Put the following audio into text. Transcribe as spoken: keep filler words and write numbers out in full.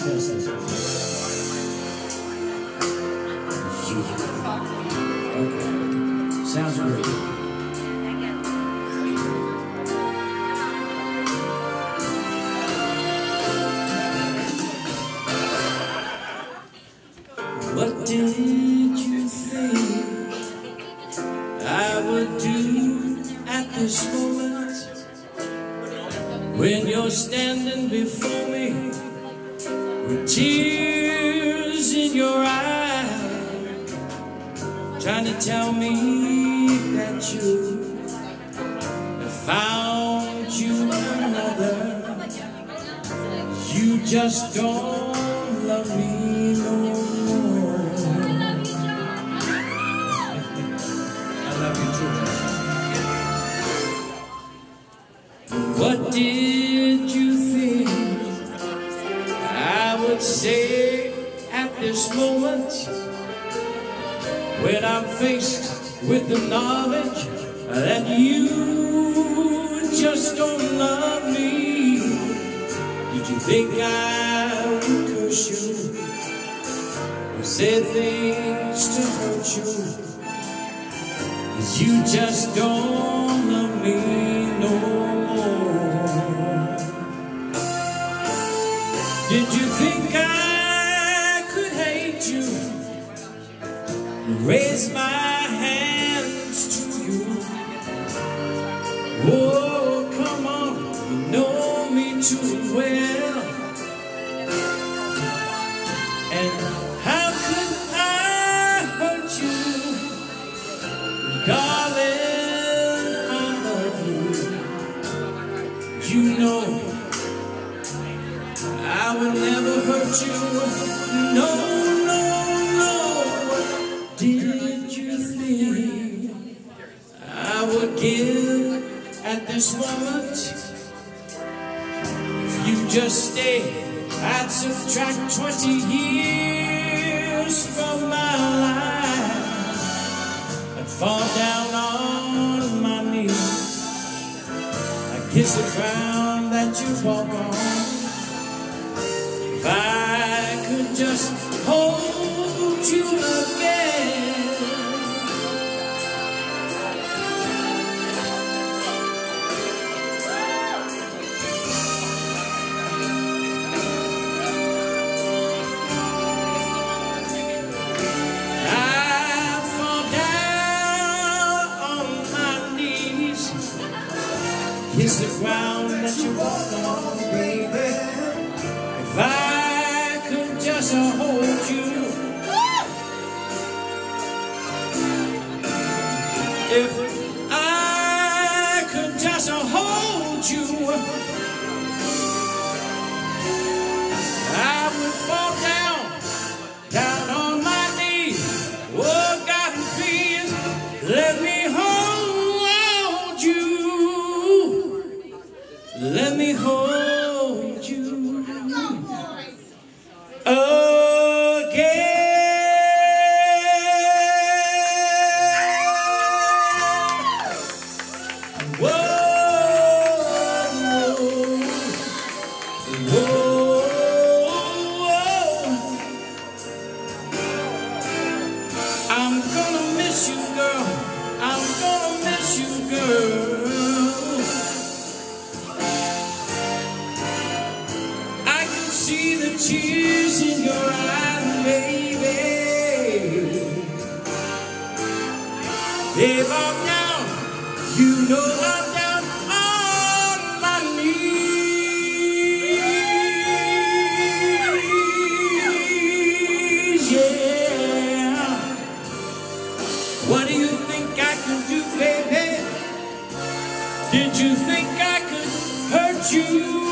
yes, yes. Okay. Sounds great. What did you think I would do at this moment when you're standing before me with tears in your eyes, trying to tell me that you have found you another? You just don't love me no more. What did you think I would say at this moment when I'm faced with the knowledge that you just don't love me? Did you think I would curse you or say things to hurt you? 'Cause you just don't love me no more. Did you think I could hate you, raise my hands to you? Oh, come on, you know me too well. And how could I hurt you? Darling, I love you. You know I will never hurt you. No, no, no. Did you think I would give at this moment? If you just stay, I'd subtract twenty years from my life and fall down on my knees. I kiss the ground that you walk on. If I could just hold you again, I'd fall down on my knees, kiss the ground that you walk on, baby. If I could just hold you, if I could just hold you, I would fall down, down on my knees. Oh God, please let me hold you, let me hold you. Again. Whoa, whoa, whoa. I'm gonna miss you, girl. I'm gonna miss you, girl. I can see the tears in your eyes, baby. If I'm down, you know I'm down on my knees, yeah. What do you think I could do, baby? Did you think I could hurt you?